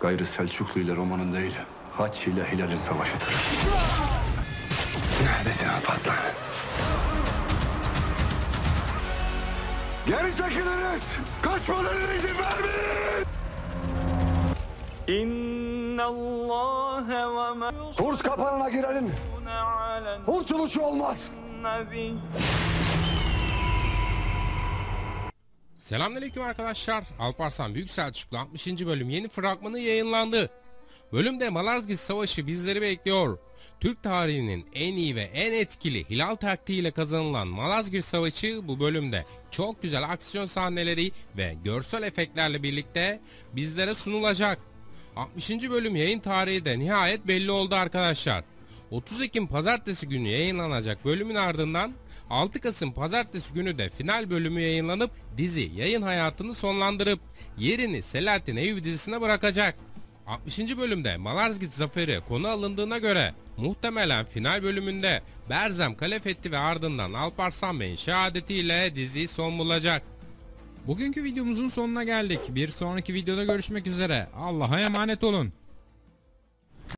gayrı Selçuklu ile Roma'nın değil, Haç ile Hilal'in savaşıdır. Neredesin Alparslan? Geri çekiliniz! Kaçmalarına izin vermeyin! Kurt kapanına girelim. Kurtuluşu olmaz. Selamünaleyküm arkadaşlar. Alparslan Büyük Selçuklu 60. bölüm yeni fragmanı yayınlandı. Bölümde Malazgirt Savaşı bizleri bekliyor. Türk tarihinin en iyi ve en etkili hilal taktiğiyle kazanılan Malazgirt Savaşı bu bölümde çok güzel aksiyon sahneleri ve görsel efektlerle birlikte bizlere sunulacak. 60. bölüm yayın tarihi de nihayet belli oldu arkadaşlar. 30 Ekim pazartesi günü yayınlanacak bölümün ardından 6 Kasım pazartesi günü de final bölümü yayınlanıp dizi yayın hayatını sonlandırıp yerini Selahattin Eyyubi dizisine bırakacak. 60. bölümde Malazgirt Zaferi konu alındığına göre muhtemelen final bölümünde Berzem kale fethi ve ardından Alparslan Bey'in şehadetiyle dizi son bulacak. Bugünkü videomuzun sonuna geldik. Bir sonraki videoda görüşmek üzere. Allah'a emanet olun.